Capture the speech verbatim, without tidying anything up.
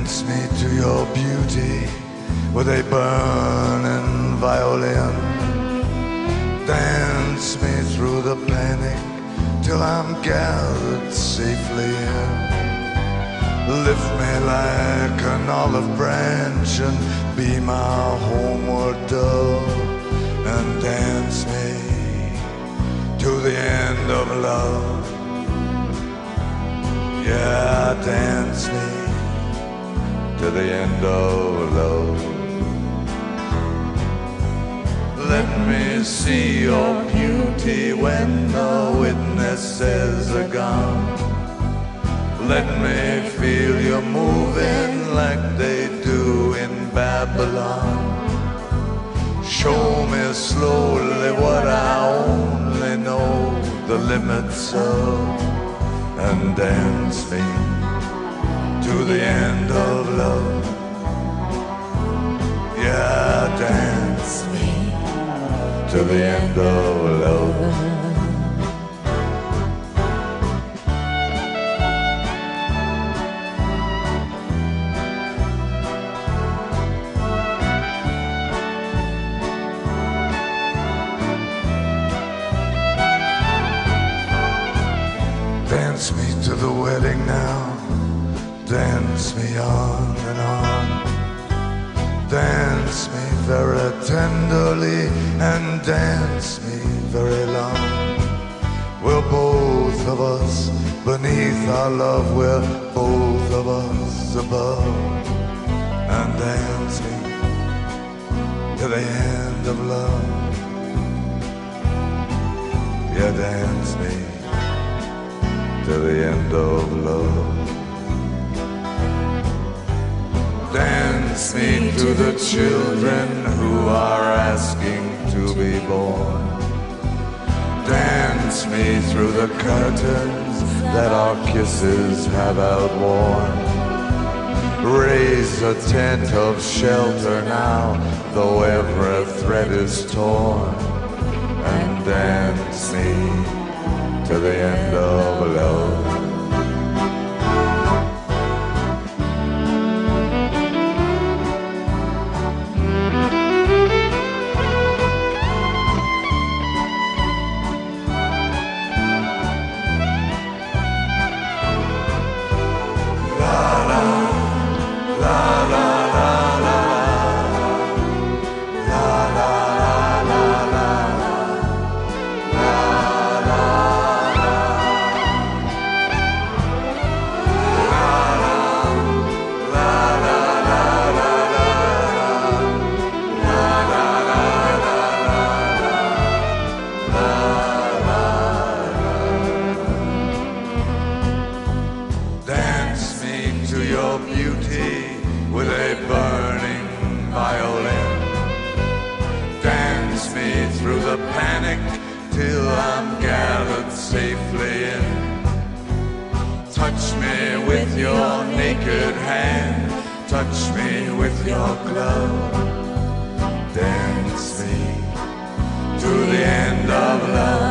Dance me to your beauty with a burning violin. Dance me through the panic till I'm gathered safely in. Lift me like an olive branch and be my homeward dove, and dance me to the end of love. Yeah, dance me to the end of love. Let me see your beauty when the witnesses are gone. Let me feel you moving like they do in Babylon. Show me slowly what I only know the limits of, and dance me to the end of love. Yeah, dance me to the end of love. Dance me to the wedding now. Dance me on and on. Dance me very tenderly and dance me very long. We're both of us beneath our love, we're both of us above. And dance me to the end of love. Yeah, dance me to the end of love. Dance me to the children who are asking to be born. Dance me through the curtains that our kisses have outworn. Raise a tent of shelter now, though every thread is torn. And dance me to the end of love. Dance me to your beauty with a burning violin. Dance me through the panic till I'm gathered safely in. Touch me with your naked hand, touch me with your glove. Dance me to the end of love.